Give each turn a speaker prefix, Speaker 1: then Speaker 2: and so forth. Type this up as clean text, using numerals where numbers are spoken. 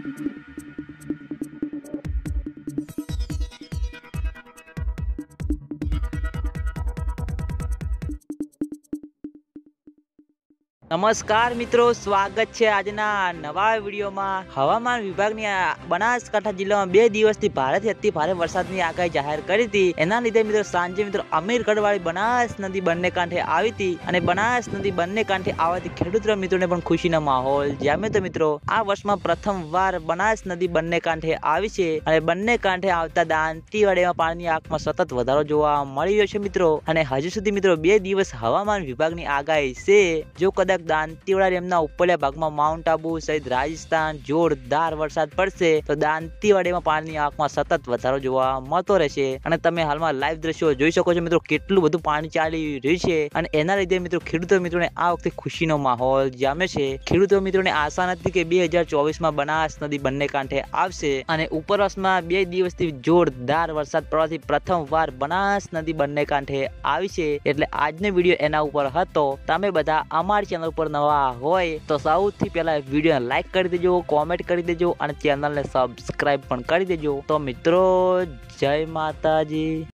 Speaker 1: नमस्कार मित्रों, स्वागत है आजना नवा विडियो में। हवामान विभाग ने बनासकांठा जिला में 2 दिवसथी भारेथी अति भारे वरसादनी आगाही जाहिर करी थी। एना लीधे मित्रों सांजे मित्रों अमीरगढ़वाળી बनास नदी बंने कांठे आई थी और बनास नदी बंने कांठे आवाथी खेडूत मित्रों ने पण खुशीनो माहोल जाम्यो। तो मित्रों आ वर्ष में प्रथम वार बनास नदी बंने कांठे आई छे अने बंने कांठे आवता दांतीवाड़ीमां पाणीनी आवकमां सतत वधारो जोवा मळी रह्यो छे मित्रों। अने हजू सुधी मित्रों 2 दिवस हवामान विभागनी आगाही छे। जो कदाच दांतीवाड़ा डेमना उपरल्या भागमां माउंट आबू सहित राजस्थान जोरदार वरसाद पड़शे तो दांतीवाड़ीमां पाणीनी आवकमां सतत वधारो जोवा मळतो रहेशे। अने तमे हालमां लाइव दृश्यो जोई शको छो मित्रों केटલું બધું पाणी चाली રહ્યું છે અને એના લીધે મિત્રો ખેડૂતો મિત્રોને આ વખતે ખુશીનો માહોલ જામ્યો છે। ખેડૂતો મિત્રોને આશા નથી કે 2024 માં બનાસ નદી બંને કાંઠે આવશે અને ઉપરવાસમાં 2 દિવસથી જોરદાર વરસાદ પડવાથી પ્રથમવાર બનાસ નદી બંને કાંઠે આવી છે। એટલે આજનો વિડિયો એના ઉપર હતો। તમે બધા અમારી ચેનલ पर नवा होय तो सौथी पहला वीडियो लाइक कर देजो, कॉमेंट कर देजो और चैनल ने सब्सक्राइब पण कर देजो। तो मित्रों जय माताजी।